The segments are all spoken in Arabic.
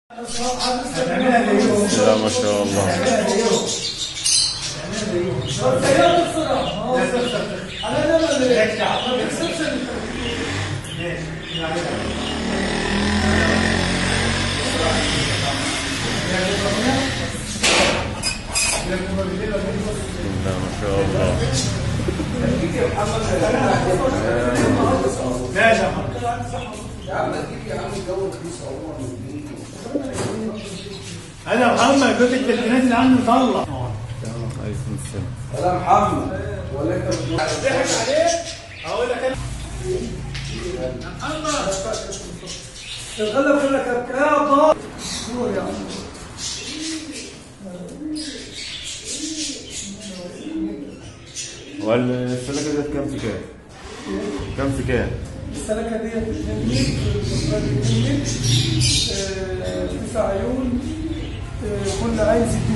بسم الله ما شاء الله. ما شاء الله. انا محمد جوز التليفونات اللي عنده طلع. انا محمد ولا انت بتضحك عليه؟ هقول لك انا محمد الغلب يقول لك يا طارق دور يا عم. والسلكه ديت كام في كام؟ كام في كام؟ السلكه ديت 2 متر 9 عيون، كل عين 60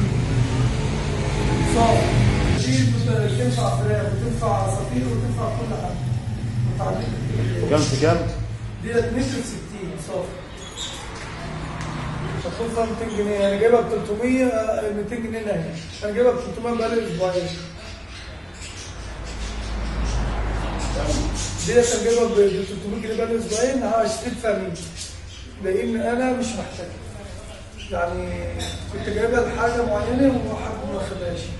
صار تنفع فراخ وتنفع عصافير وتنفع كل حاجه. كام في كام؟ ديت متر 60 صافي. هتوصل 200 جنيه، انا جايبها ب 300 200 جنيه نهائي. انا جايبها ب 300 بقالي اسبوعين. ديت انا جايبها ب 300 جنيه بقالي اسبوعين، هشتري فمي لان انا مش محتاج. يعني كنت جايبها لحاجه معينه وحد ما خدهاش.